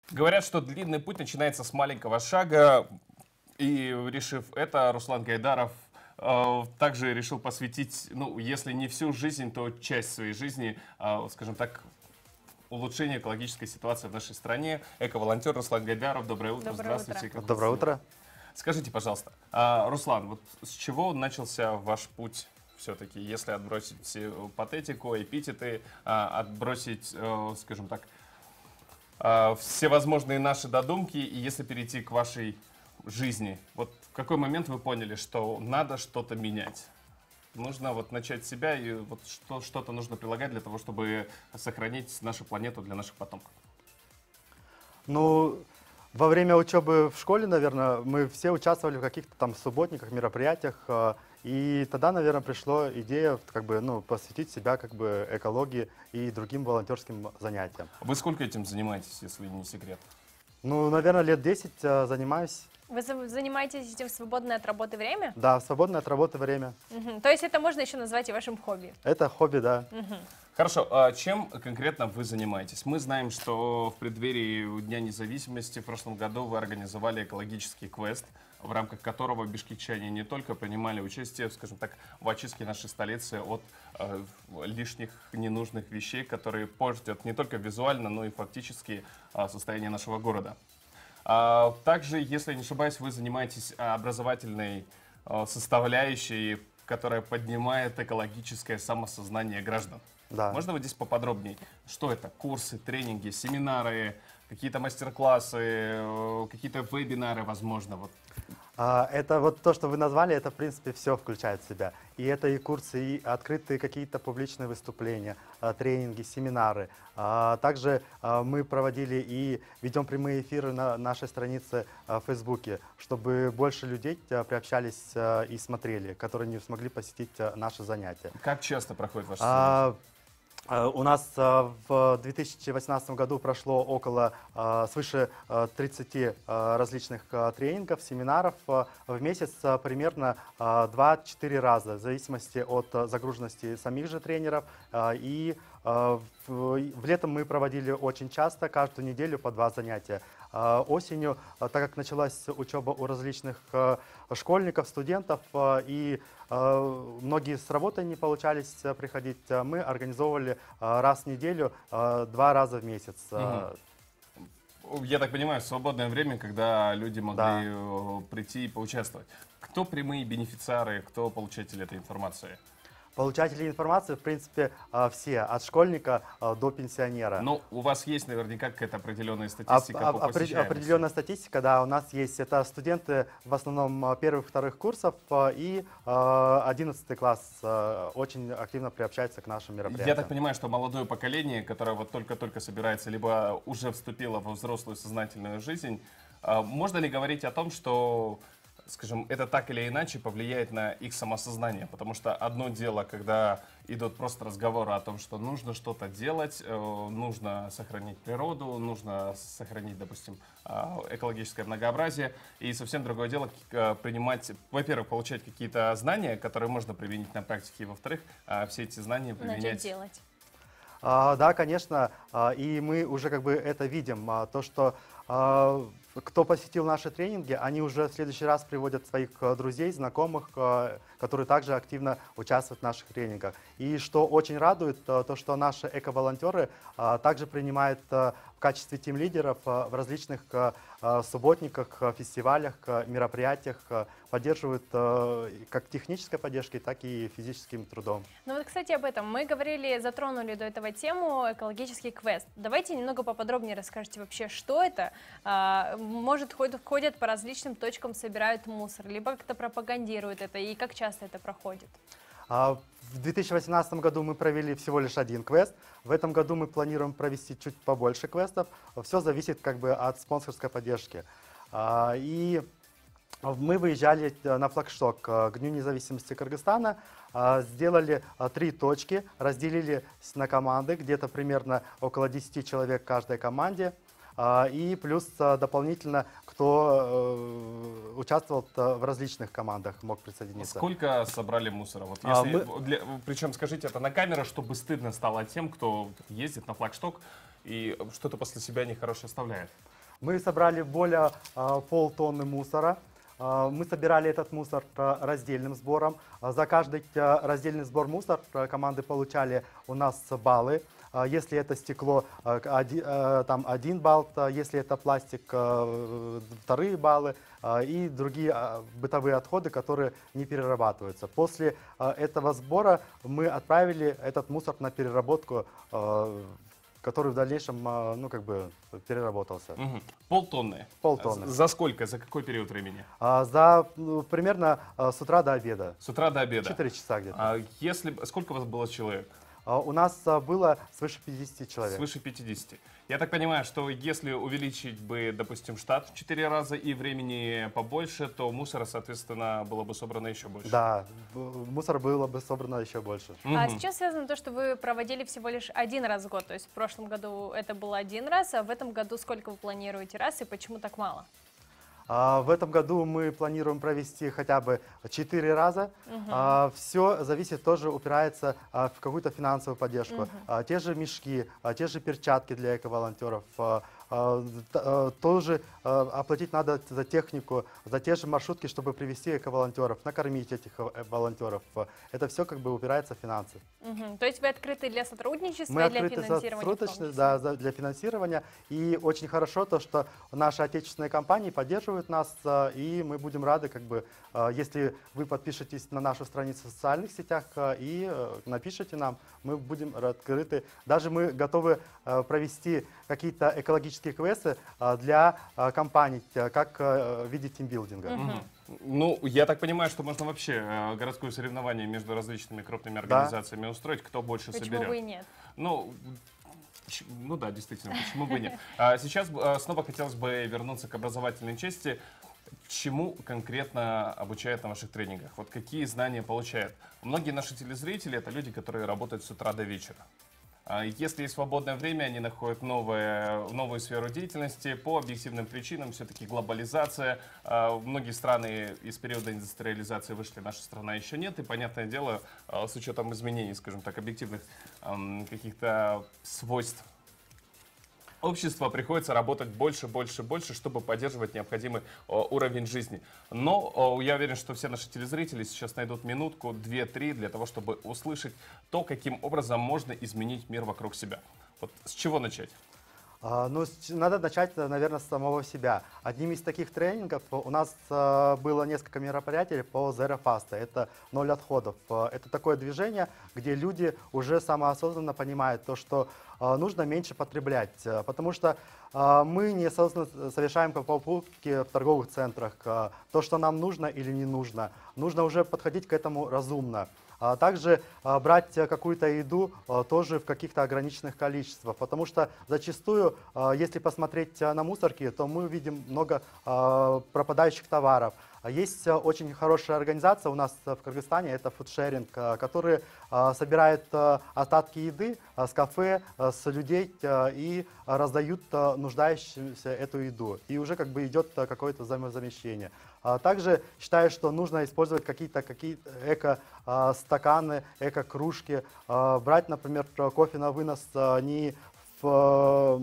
Говорят, что длинный путь начинается с маленького шага. И решив это, Руслан Гайдаров также решил посвятить, ну, если не всю жизнь, то часть своей жизни, скажем так, улучшению экологической ситуации в нашей стране. Эко-волонтер Руслан Гайдаров. Доброе утро. Доброе Здравствуйте. утро. Доброе утро. Скажите, пожалуйста, Руслан, вот с чего начался ваш путь все-таки, если отбросить патетику, эпитеты, отбросить, скажем так, всевозможные наши додумки, и если перейти к вашей жизни, вот в какой момент вы поняли, что надо что-то менять? Нужно вот начать с себя, и вот что-то нужно прилагать для того, чтобы сохранить нашу планету для наших потомков. Ну, во время учебы в школе, наверное, мы все участвовали в каких-то там субботниках, мероприятиях, и тогда, наверное, пришла идея как бы, ну, посвятить себя как бы экологии и другим волонтерским занятиям. Вы сколько этим занимаетесь, если не секрет? Ну, наверное, лет 10 занимаюсь. Вы занимаетесь этим в свободное от работы время? Да, в свободное от работы время. То есть это можно еще назвать и вашим хобби? Это хобби, да. Хорошо, а чем конкретно вы занимаетесь? Мы знаем, что в преддверии Дня независимости в прошлом году вы организовали экологический квест, в рамках которого бишкекчане не только принимали участие, скажем так, в очистке нашей столицы от лишних ненужных вещей, которые портят не только визуально, но и фактически состояние нашего города. Также, если не ошибаюсь, вы занимаетесь образовательной составляющей, которая поднимает экологическое самосознание граждан. Да. Можно вот здесь поподробнее? Что это? Курсы, тренинги, семинары, какие-то мастер-классы, какие-то вебинары, возможно? Вот. Это вот то, что вы назвали, это, в принципе, все включает в себя. И это и курсы, и открытые какие-то публичные выступления, тренинги, семинары. Также мы проводили и ведем прямые эфиры на нашей странице в Фейсбуке, чтобы больше людей приобщались и смотрели, которые не смогли посетить наши занятия. Как часто проходит ваше занятие? У нас в 2018 году прошло свыше 30 различных тренингов, семинаров в месяц примерно 2-4 раза, в зависимости от загруженности самих же тренеров. И в летом мы проводили очень часто, каждую неделю по 2 занятия. Осенью, так как началась учеба у различных школьников, студентов, и многие с работы не получались приходить, мы организовывали раз в неделю, 2 раза в месяц. Я так понимаю, в свободное время, когда люди могли прийти и поучаствовать. Кто прямые бенефициары, кто получатели этой информации? Получатели информации, в принципе, все, от школьника до пенсионера. Ну, у вас есть наверняка какая-то определенная статистика по посещаемости? Определенная статистика, да, у нас есть. Это студенты в основном первых-вторых курсов и 11 класс очень активно приобщаются к нашим мероприятиям. Я так понимаю, что молодое поколение, которое вот только-только собирается, либо уже вступило во взрослую сознательную жизнь, можно ли говорить о том, что, скажем, это так или иначе повлияет на их самосознание? Потому что одно дело, когда идут просто разговоры о том, что нужно что-то делать, нужно сохранить природу, нужно сохранить, допустим, экологическое многообразие. И совсем другое дело принимать, во-первых, получать какие-то знания, которые можно применить на практике, и, во-вторых, все эти знания применять. Начать делать. Да, конечно, и мы уже как бы это видим, то, что кто посетил наши тренинги, они уже в следующий раз приводят своих друзей, знакомых, которые также активно участвуют в наших тренингах. И что очень радует, то, что наши эко-волонтеры также принимают в качестве тим-лидеров в различных субботниках, фестивалях, мероприятиях, поддерживают как технической поддержкой, так и физическим трудом. Ну вот, кстати, об этом. Мы затронули до этого тему экологический квест. Давайте немного поподробнее расскажите вообще, что это. Может, ходят по различным точкам, собирают мусор, либо как-то пропагандируют это, и как часто это проходит? В 2018 году мы провели всего лишь 1 квест. В этом году мы планируем провести чуть побольше квестов. Все зависит как бы от спонсорской поддержки. И мы выезжали на флагшток к Дню независимости Кыргызстана, сделали 3 точки, разделились на команды, где-то примерно около 10 человек в каждой команде. И плюс дополнительно, кто участвовал в различных командах, мог присоединиться. Сколько собрали мусора? Вот если, причем скажите это на камеру, чтобы стыдно стало тем, кто ездит на флагшток и что-то после себя нехорошее оставляет. Мы собрали более полтонны мусора. Мы собирали этот мусор раздельным сбором. За каждый раздельный сбор мусора команды получали у нас баллы. Если это стекло, там 1 балл, если это пластик, 2 баллы и другие бытовые отходы, которые не перерабатываются. После этого сбора мы отправили этот мусор на переработку, который в дальнейшем, ну, как бы переработался. Угу. Полтонны. Полтонны. За сколько? За какой период времени? Примерно с утра до обеда. С утра до обеда. 4 часа где-то. Сколько у вас было человек? У нас было свыше 50 человек. Свыше 50. Я так понимаю, что если увеличить бы, допустим, штат в 4 раза и времени побольше, то мусора, соответственно, было бы собрано еще больше. Да, мусора было бы собрано еще больше. А с чем связано то, что вы проводили всего лишь 1 раз в год? То есть в прошлом году это было 1 раз, а в этом году сколько вы планируете раз и почему так мало? В этом году мы планируем провести хотя бы 4 раза. Все зависит, тоже упирается в какую-то финансовую поддержку. Те же мешки, те же перчатки для эко-волонтеров. Тоже оплатить надо за технику, за те же маршрутки, чтобы привести эко-волонтеров, накормить этих волонтеров. Это все как бы упирается в финансы. То есть вы открыты для сотрудничества Мы и для открыты финансирования? да, для финансирования. И очень хорошо то, что наши отечественные компании поддерживают нас, и мы будем рады, как бы, если вы подпишетесь на нашу страницу в социальных сетях и напишите нам, мы будем открыты. Даже мы готовы провести какие-то экологические квесты для компаний, как в виде тимбилдинга. Ну, я так понимаю, что можно вообще городское соревнование между различными крупными организациями устроить, кто больше соберет. Почему бы и нет? Ну да, действительно, почему бы и нет. Сейчас снова хотелось бы вернуться к образовательной части. Чему конкретно обучают на ваших тренингах? Вот какие знания получают? Многие наши телезрители — это люди, которые работают с утра до вечера. Если есть свободное время, они находят новую сферу деятельности. По объективным причинам, все-таки глобализация. Многие страны из периода индустриализации вышли, наша страна еще нет. И, понятное дело, с учетом изменений, скажем так, объективных каких-то свойств общества, приходится работать больше, чтобы поддерживать необходимый уровень жизни. Но я уверен, что все наши телезрители сейчас найдут минутку, 2-3 для того, чтобы услышать то, каким образом можно изменить мир вокруг себя. Вот с чего начать? Ну, надо начать, наверное, с самого себя. Одним из таких тренингов у нас было несколько мероприятий по Zero Fast. Это 0 отходов. Это такое движение, где люди уже самоосознанно понимают то, что нужно меньше потреблять. Потому что мы неосознанно совершаем покупки в торговых центрах. То, что нам нужно или не нужно. Нужно уже подходить к этому разумно. Также брать какую-то еду тоже в каких-то ограниченных количествах, потому что зачастую, если посмотреть на мусорки, то мы видим много пропадающих товаров. Есть очень хорошая организация у нас в Кыргызстане, это фудшеринг, которые собирают остатки еды с кафе, с людей и раздают нуждающимся эту еду. И уже как бы идет какое-то взаимозамещение. Также считаю, что нужно использовать какие-то эко-стаканы, эко-кружки. Брать, например, кофе на вынос не в...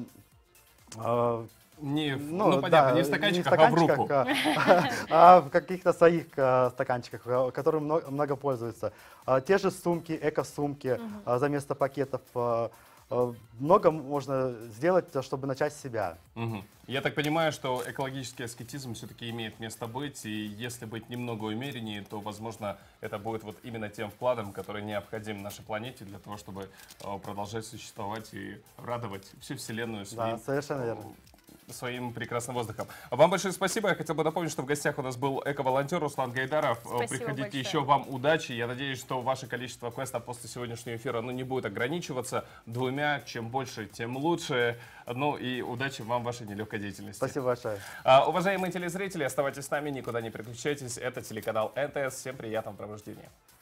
понятно, не в стаканчиках, а в руку. А в каких-то своих стаканчиках, которым много пользуются. Те же сумки, эко-сумки за место пакетов. Много можно сделать, чтобы начать с себя. Я так понимаю, что экологический аскетизм все-таки имеет место быть, и если быть немного умереннее, то, возможно, это будет вот именно тем вкладом, который необходим нашей планете для того, чтобы продолжать существовать и радовать всю Вселенную совершенно верно. Своим прекрасным воздухом. Вам большое спасибо. Я хотел бы напомнить, что в гостях у нас был эко-волонтер Руслан Гайдаров. Спасибо Приходите большое. еще, вам удачи. Я надеюсь, что ваше количество квестов после сегодняшнего эфира не будет ограничиваться 2. Чем больше, тем лучше. Ну и удачи вам в вашей нелегкой деятельности. Спасибо большое. Уважаемые телезрители, оставайтесь с нами, никуда не переключайтесь. Это телеканал НТС. Всем приятного пробуждения.